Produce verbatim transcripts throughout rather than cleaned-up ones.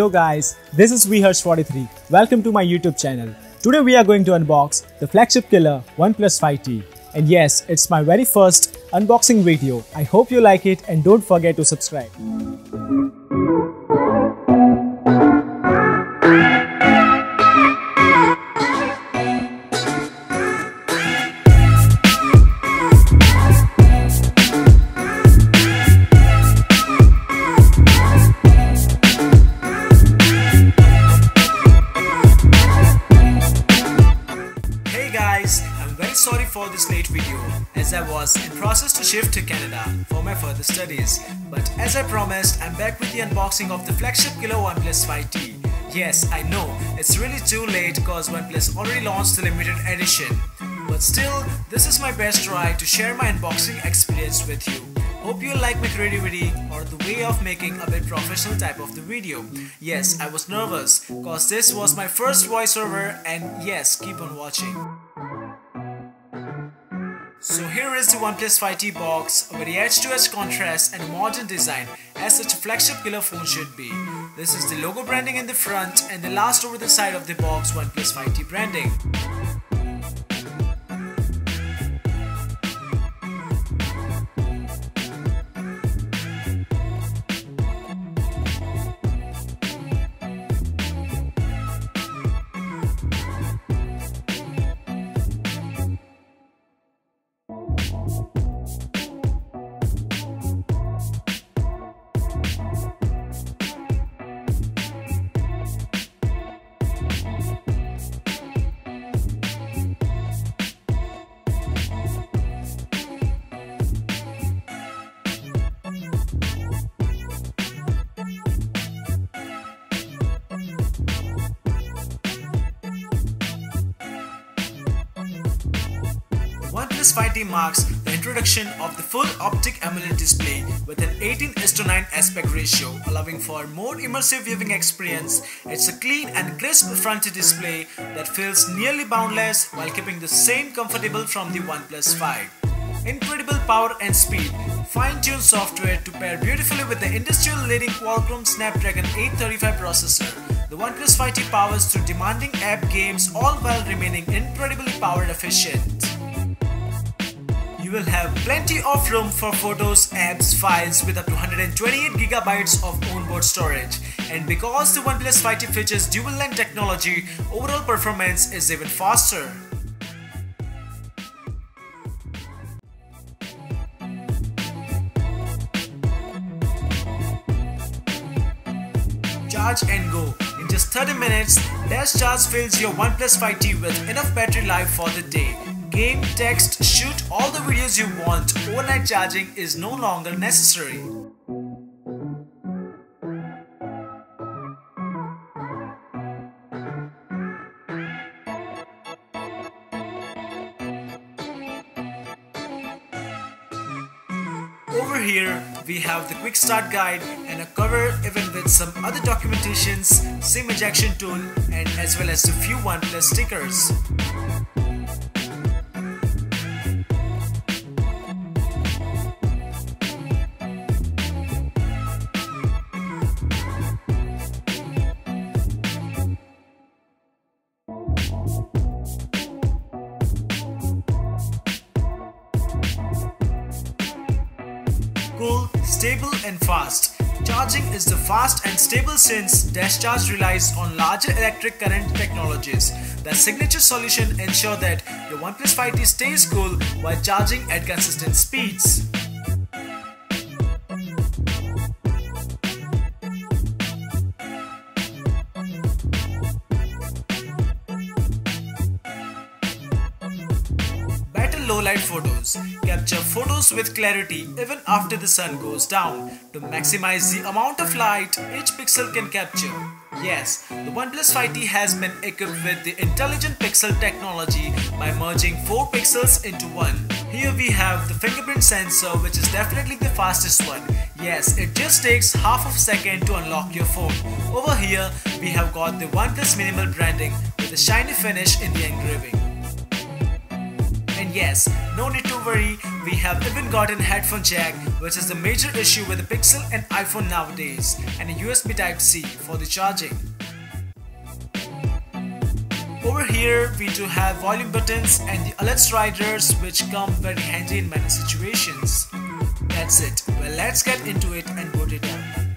Yo guys, this is V Harsh forty-three. Welcome to my YouTube channel. Today we are going to unbox the flagship killer OnePlus five T. And yes, it's my very first unboxing video. I hope you like it and don't forget to subscribe. I'm very sorry for this late video as I was in process to shift to Canada for my further studies. But as I promised, I'm back with the unboxing of the flagship killer OnePlus five T. Yes, I know, it's really too late because OnePlus already launched the limited edition. But still, this is my best try to share my unboxing experience with you. Hope you like my creativity or the way of making a bit professional type of the video. Yes, I was nervous cause this was my first voiceover, and yes, keep on watching. So here is the OnePlus five T box, a very edge to edge contrast and a modern design as such a flagship killer phone should be. This is the logo branding in the front and the last over the side of the box OnePlus five T branding. OnePlus five T marks the introduction of the full optic AMOLED display with an eighteen is to nine aspect ratio, allowing for more immersive viewing experience. It's a clean and crisp front display that feels nearly boundless while keeping the same comfortable from the OnePlus five. Incredible power and speed, fine-tuned software to pair beautifully with the industry-leading Qualcomm Snapdragon eight thirty-five processor. The OnePlus five T powers through demanding app games, all while remaining incredibly power efficient. You will have plenty of room for photos, apps, files with up to one hundred twenty-eight gigabytes of onboard storage. And because the OnePlus five T features dual-lens technology, overall performance is even faster. Charge and go. In just thirty minutes, Dash Charge fills your OnePlus five T with enough battery life for the day. Game, text, shoot all the videos you want. Overnight charging is no longer necessary. Over here, we have the quick start guide and a cover even with some other documentations, SIM ejection tool, and as well as a few OnePlus stickers. Cool, stable and fast. Charging is the fast and stable since Dash Charge relies on larger electric current technologies. The signature solution ensures that your OnePlus five T stays cool while charging at consistent speeds. Low light photos. Capture photos with clarity even after the sun goes down. To maximize the amount of light each pixel can capture. Yes, the OnePlus five T has been equipped with the intelligent pixel technology by merging four pixels into one. Here we have the fingerprint sensor, which is definitely the fastest one. Yes, it just takes half of a second to unlock your phone. Over here, we have got the OnePlus minimal branding with a shiny finish in the engraving. And And yes, no need to worry, we have even got an headphone jack, which is the major issue with the Pixel and iPhone nowadays, and a U S B Type C for the charging. Over here we do have volume buttons and the O L E D sliders, which come very handy in many situations. That's it. Well, let's get into it and boot it up.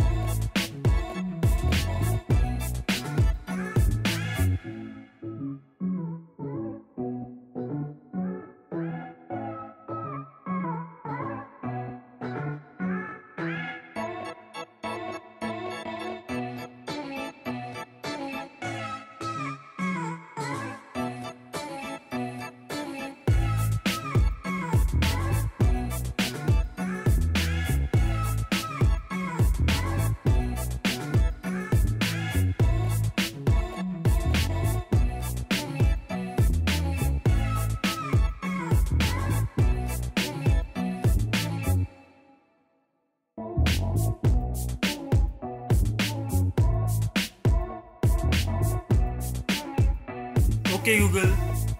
Okay Google.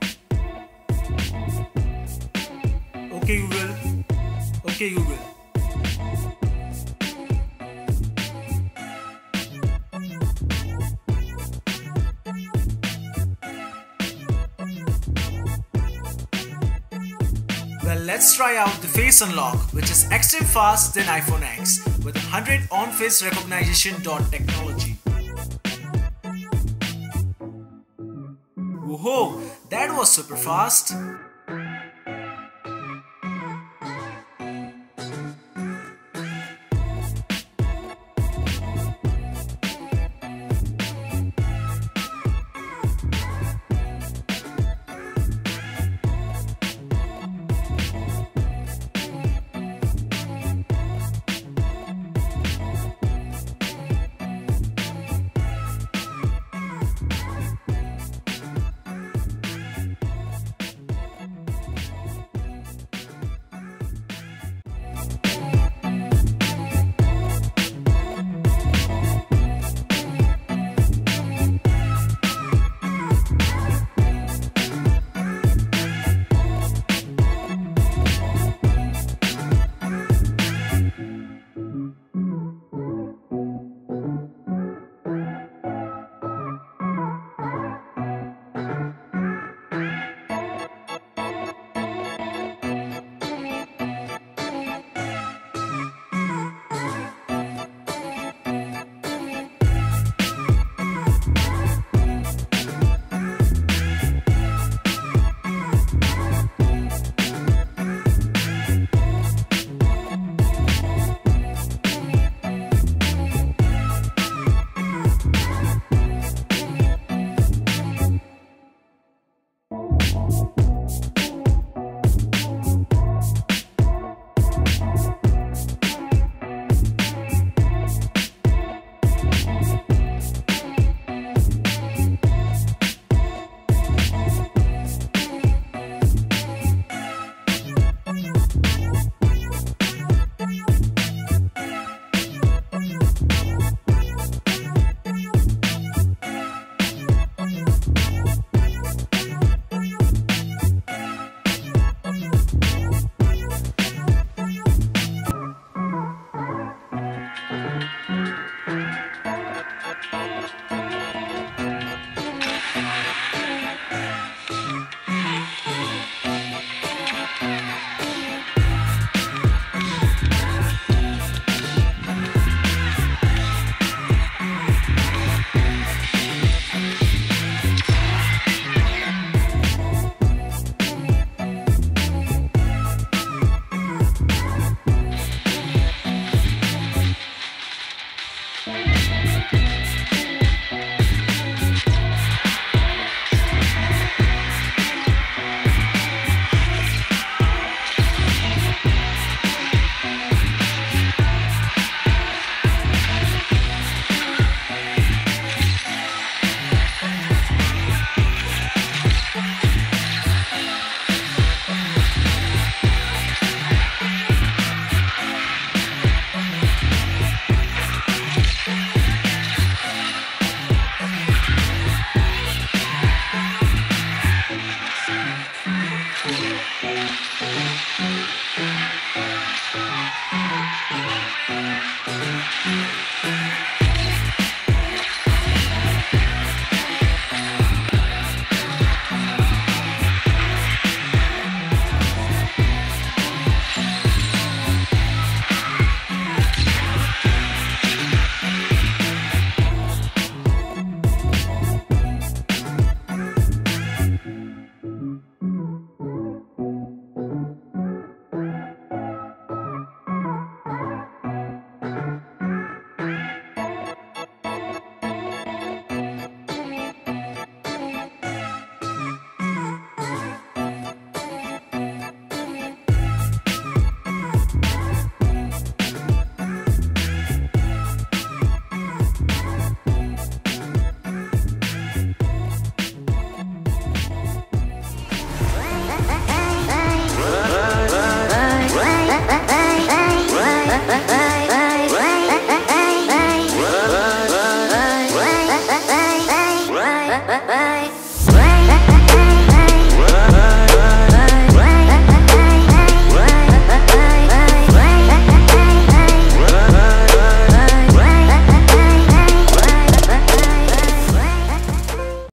Okay Google. Okay Google. Well, let's try out the face unlock, which is extreme fast than iPhone X with one hundred on face recognition dot technology. Whoa, that was super fast.